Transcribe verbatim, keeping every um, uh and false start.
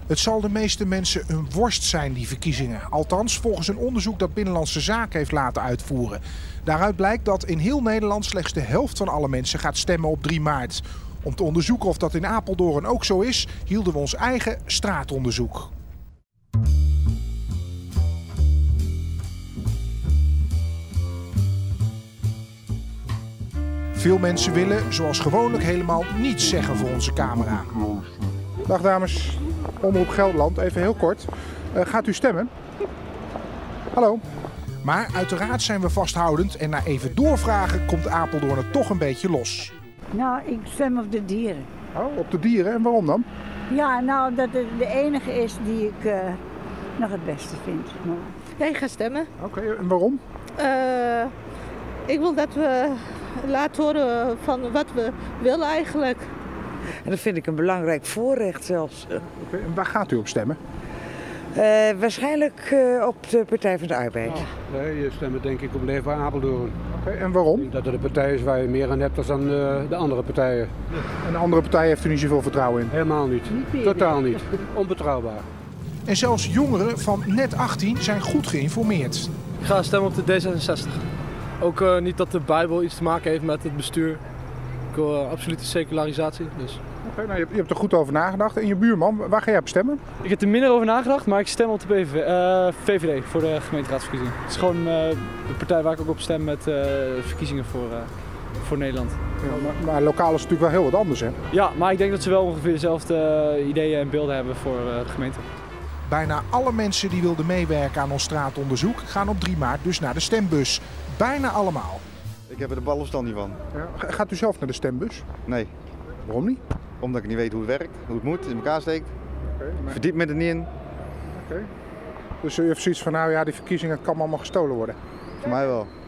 Het zal de meeste mensen een worst zijn, die verkiezingen. Althans, volgens een onderzoek dat Binnenlandse Zaken heeft laten uitvoeren. Daaruit blijkt dat in heel Nederland slechts de helft van alle mensen gaat stemmen op drie maart. Om te onderzoeken of dat in Apeldoorn ook zo is, hielden we ons eigen straatonderzoek. Veel mensen willen, zoals gewoonlijk, helemaal niets zeggen voor onze camera. Dag dames, Omroep Gelderland, even heel kort. Uh, gaat u stemmen? Hallo. Maar uiteraard zijn we vasthoudend en na even doorvragen komt Apeldoorn er toch een beetje los. Nou, ik stem op de dieren. Oh, op de dieren? En waarom dan? Ja, nou, dat het de enige is die ik uh, nog het beste vind. Ja, ik ga stemmen. Oké, okay, en waarom? Uh, ik wil dat we laten horen van wat we willen eigenlijk. En dat vind ik een belangrijk voorrecht zelfs. Oké, okay, en waar gaat u op stemmen? Uh, waarschijnlijk uh, op de Partij van de Arbeid. Oh, nee, je stemt denk ik op Leefbaar Apeldoorn. Oké, okay, en waarom? Dat er de partij is waar je meer aan hebt dan uh, de andere partijen. En de andere partij heeft u niet zoveel vertrouwen in? Helemaal niet. niet Totaal niet. Onbetrouwbaar. En zelfs jongeren van net achttien zijn goed geïnformeerd. Ik ga stemmen op de D zesenzestig. Ook uh, niet dat de Bijbel iets te maken heeft met het bestuur. Ik wil uh, absolute secularisatie. Dus. Oké, nou, je, hebt, je hebt er goed over nagedacht. En je buurman, waar ga jij op stemmen? Ik heb er minder over nagedacht, maar ik stem op de P V V, uh, V V D voor de gemeenteraadsverkiezingen. Het is gewoon uh, de partij waar ik ook op stem met uh, verkiezingen voor, uh, voor Nederland. Ja, maar, maar lokaal is natuurlijk wel heel wat anders, hè? Ja, maar ik denk dat ze wel ongeveer dezelfde uh, ideeën en beelden hebben voor uh, de gemeente. Bijna alle mensen die wilden meewerken aan ons straatonderzoek gaan op drie maart dus naar de stembus. Bijna allemaal. Ik heb er de ballenstand niet van. Ja, gaat u zelf naar de stembus? Nee. Waarom niet? Omdat ik niet weet hoe het werkt, hoe het moet, in elkaar steekt. Okay, maar... Verdiep me er niet in. Oké. Okay. Dus u heeft zoiets van, nou ja, die verkiezingen kan allemaal gestolen worden? Voor mij wel.